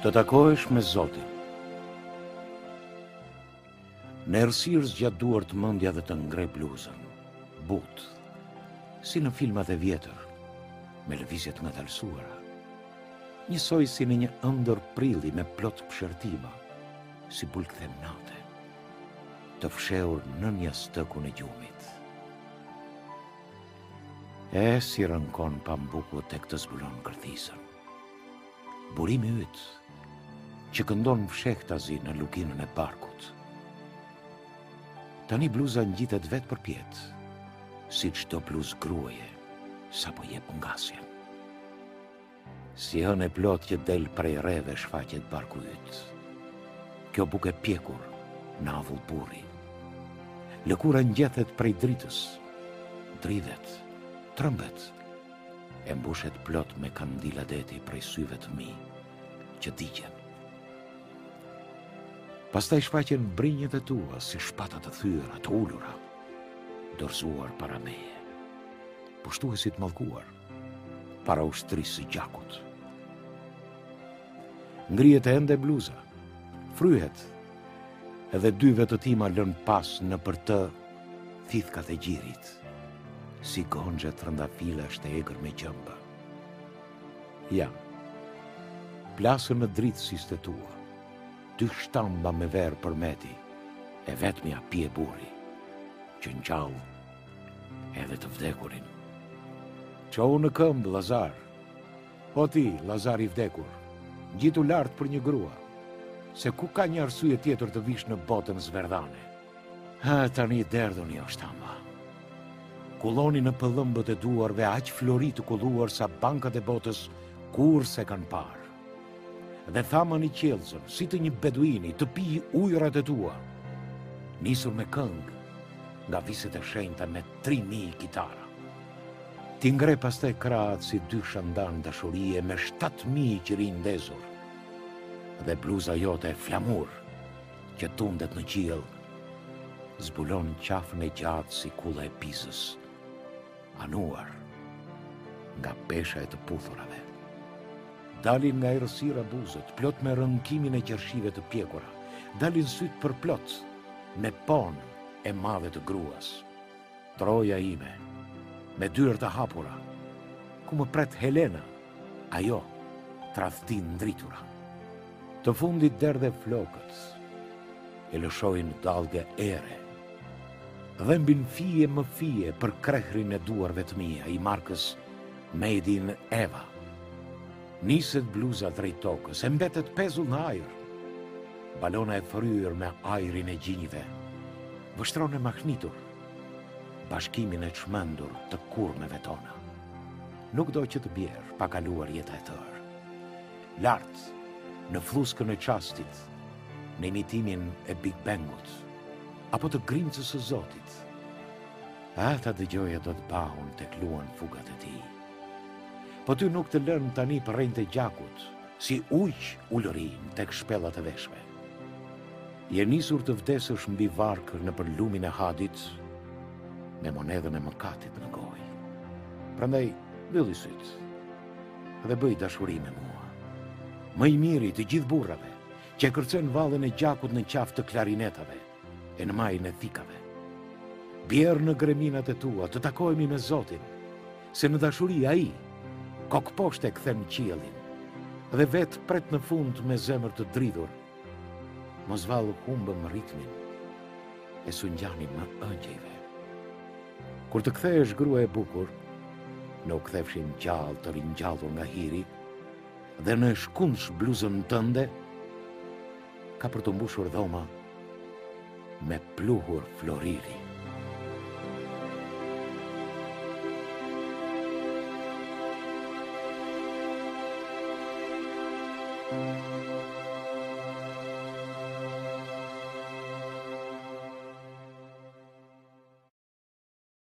Të takohesh me Zotin. Në errësirë zgjat duart mendja dhe të ngre bluzën, butë, si në filmat e vjetër, me lëvizjet ngadalësuara, njësoj si në një ëndër prilli me plot pëshërtima, si bulkthem nate, të fshehur në një stëkun e gjumit. Si rënkon pambuku tek të zbulon kërthisën. Burimi yt, që këndon fshehtazi në lukinën e barkut. Tani bluza ngjitet vetë për pjetë, si çdo bluzë gruaje, sa po jep ngasjen. Si hën e plot që del prej rreve shfaqet barku yt. Kjo bukë pjekur në avull burri. Lëkura ngjethet prej dritës, dridhet, trëmbet, e mbushet plot me kandila deti prej syve të mi, që digjen. Pastaj shfaqen brinjët e tua si shpata të thyra, të ulura, dorëzuar para meje, pushtuesit mallkuar, para ushtrisë së gjakut. Ngrihet ende bluza, fryhet, edhe dy vetë tima lën pas në për të thithkat e gjirit, si gonxhe trëndafila është e egër me gjëmba. Ja, plasën në dritësisë të tua, dy shtamba me verë për meti, e vetmja pije burri, që ngjall edhe të vdekurin. Qohu në këmbë, Lazar. O ti, Lazar i vdekur, ngjitu lart për një grua, se ku ka një arsye tjetër të vish në botën zverdhane. Tani derdhuni o shtamba. Kulloni në pëllëmbët e duarve aq flori të kulluar sa bankat e botës kur se kanë parë. Dhe thamën i qelzën, si të një beduini, të pi ujrat e tua, nisur me këngë, nga viset e shenjta me 3000 kitara. Ti ngre pastaj krahët si dy shandan dashurie me 7000 qiri ndezur, dhe bluza jote e flamur, që tundet në qiell, zbulon qafën e gjatë si kulla e Pisës, anuar nga pesha e të puthurave. Dalin nga errësira buzët, plot me rënkimin e qershive të pjekura. Dalin syt për plot, me ponë e madhe të gruas. Troja ime, me dyert të hapura, ku më pret Helena, ajo, tradhtin ndritura. Të fundit derdhe flokët, e lëshojnë dallge ere. Dhembin fije më fije për krehrin e duarve të mia, i markës Made in Eva. Niset bluza drejt tokës, e mbetet pezull në ajër. Balona e fryrë me ajrin e gjinjve, vështron e mahnitur, bashkimin e çmendur të kurmeve tona. Nuk do që të bjerë pa kaluar jeta e tërë. Lart, në fluskën e qastit, në imitimin e Big Bangut, apo të grimcës së Zotit. Ata dëgjoja do të bahun tek luan fugat e tij. Po ty nuk të lën tani për rrejnë të gjakut, si ujq ullërin tek shpellat e veshme. Je nisur të vdesësh mbi varkë në për lumin e hadit, me monedhën e mëkatit në gojë. Prandaj, mbylli syt, dhe bëj dashuri me mua. Më i miri të gjithë burrave, që kërcen vallën e gjakut në qafë të klarinetave, e në majën e thikave. Bjerë në greminat e tua, të takohemi me Zotin, se në dashuri ai, kokë poshte e kthen qiellin, dhe vetë pret në fund me zemër të dridhur. Mos vallë humbëm ritmin, e sungjani më ëngjëjve. Kur të kthehesh grua e bukur, në u kthefshin gjallë të ringjallur nga hiri, dhe në shkunsh bluzën tënde, ka për të mbushur dhoma me pluhur floriri.